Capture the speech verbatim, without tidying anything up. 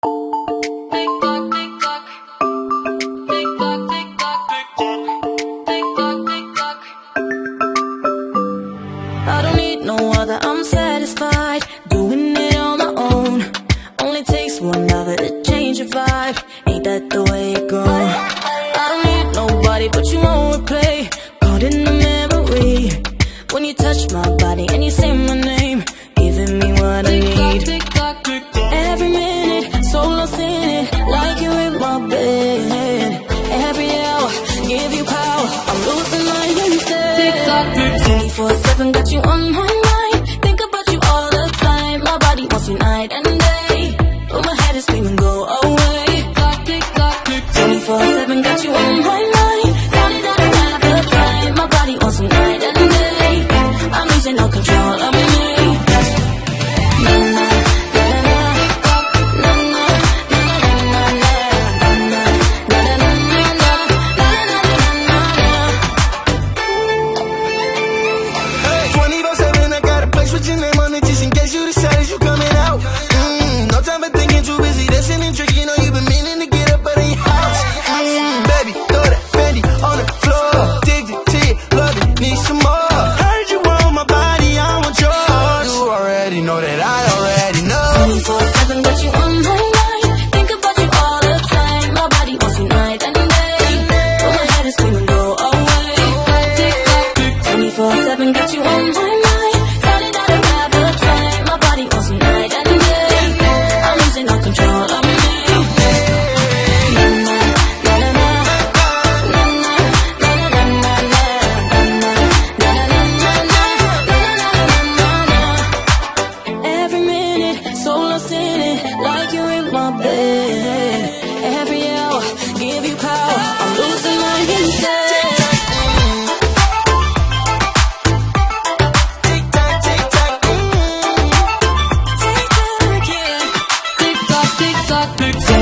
I don't need no other, I'm satisfied doing it on my own. Only takes one lover to change your vibe. Ain't that the way it goes? I don't need nobody but you won't replay. Caught in the memory when you touch my body and you say my name, giving me what I need. Every minute, so lost in it, like you're in my bed. Every hour, give you power, I'm losing my instead. twenty-four seven, got you on my mind. Think about you all the time. My body wants you night and day, but my head is screaming, go away. twenty-four seven, got you on my mind. Tell me that I have the time. My body wants you night and day. I'm losing all control of me. Tick